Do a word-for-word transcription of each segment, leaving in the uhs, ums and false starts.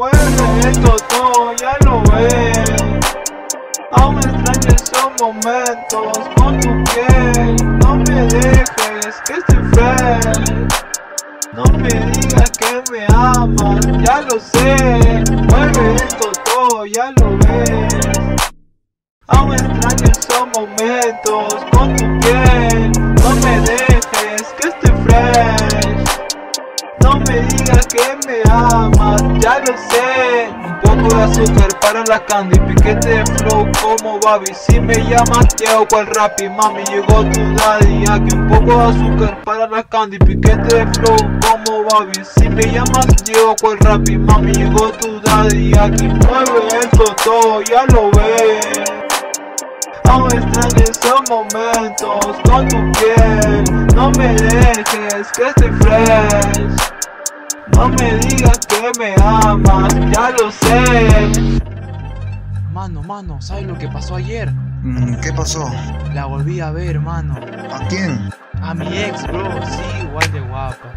Mueve esto todo, ya lo ves. Aún extraño esos momentos con tu piel. No me dejes que estoy fresh. No me digas que me amas, ya lo sé. Mueve esto todo, ya lo ves. Aún extraño esos momentos con tu piel. No me dejes que estoy fresh. No me digas que me amas, ya lo sé. Un poco de azúcar para la candy, piquete de flow como Babi. Si me llamas te hago cual Rappi, mami llegó tu daddy. Aquí un poco de azúcar para la candy, piquete de flow como Babi. Si me llamas llego cual Rappi, mami llegó tu daddy. Aquí mueve esto todo, ya lo ves. Aún extraño esos momentos con tu piel. No me dejes que estoy fresh. No me digas que me amas, ya lo sé. Mano, mano, ¿sabes lo que pasó ayer? Mm, ¿Qué pasó? La volví a ver, mano. ¿A quién? A mi ex, bro, sí, igual de guapa.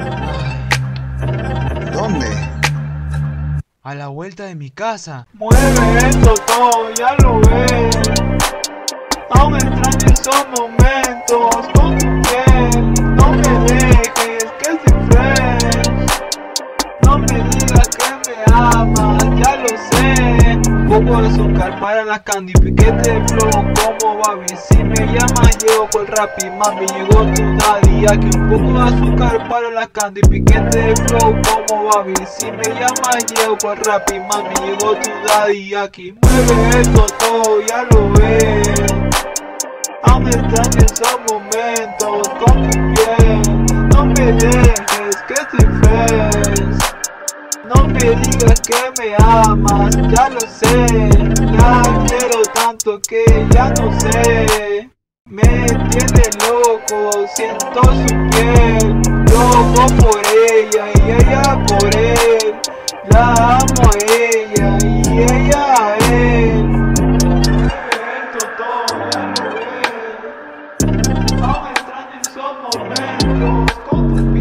Ay. ¿Dónde? A la vuelta de mi casa. Mueve esto todo, ya lo ves. Aún extraño esos momentos con tu piel. No me dejes que estoy fresh. No me digas que me amas, ya lo sé. Un poco de azúcar para la candy, piquete de flow como Babi. Si me llamas llego con Rappi, mami llegó tu daddy. Aquí un poco de azúcar para la candy, piquete de flow como Babi. Si me llamas llego con Rappi, mami llegó tu daddy. Aquí mueve esto todo, ya lo ves. Aún extraño esos momentos con tu piel. No me dejes que estoy fresh. No me digas que me amas, ya lo sé. La quiero tanto que ya no sé. Me tiene loco, siento su piel. Loco por ella y ella por él. La amo a ella y ella a él. Esto todo ya lo ves. Aún extraño esos momentos con tu piel.